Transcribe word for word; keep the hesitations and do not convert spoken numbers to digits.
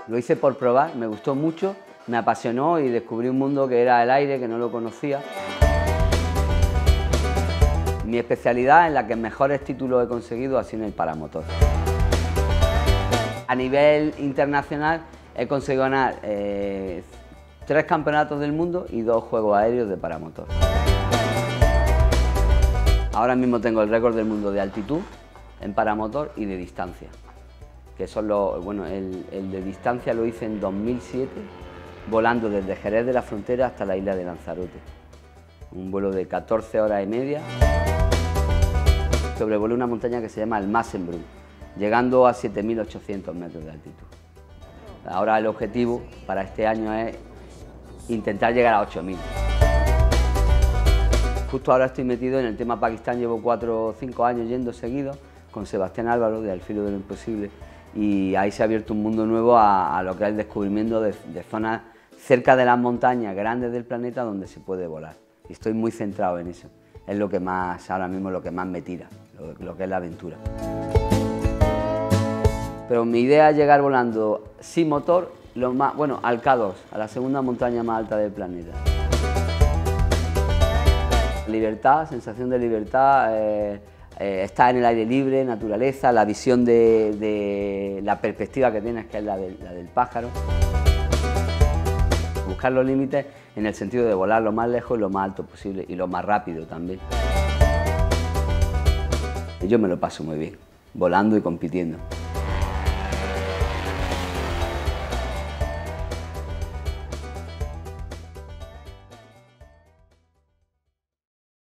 Lo hice por probar, me gustó mucho, me apasionó y descubrí un mundo que era el aire, que no lo conocía. Mi especialidad, en la que mejores títulos he conseguido, ha sido en el paramotor. A nivel internacional he conseguido ganar eh, tres campeonatos del mundo y dos juegos aéreos de paramotor. Ahora mismo tengo el récord del mundo de altitud en paramotor y de distancia, que son los, bueno, el, el de distancia lo hice en dos mil siete, volando desde Jerez de la Frontera hasta la isla de Lanzarote. Un vuelo de catorce horas y media. Sobrevolé una montaña que se llama el Massenbrunn, llegando a siete mil ochocientos metros de altitud. Ahora el objetivo para este año es intentar llegar a ocho mil. Justo ahora estoy metido en el tema Pakistán, llevo cuatro o cinco años yendo seguidos con Sebastián Álvaro de Al Filo de lo Imposible, y ahí se ha abierto un mundo nuevo a, a lo que es el descubrimiento de, de zonas cerca de las montañas grandes del planeta donde se puede volar. Y estoy muy centrado en eso, es lo que más, ahora mismo lo que más me tira, lo, lo que es la aventura. Pero mi idea es llegar volando sin motor, lo más, bueno, al K dos, a la segunda montaña más alta del planeta. Libertad, sensación de libertad, eh, eh, estar en el aire libre, naturaleza, la visión de, de la perspectiva que tienes, que es la, de, la del pájaro. Buscar los límites en el sentido de volar lo más lejos y lo más alto posible, y lo más rápido también. Y yo me lo paso muy bien, volando y compitiendo.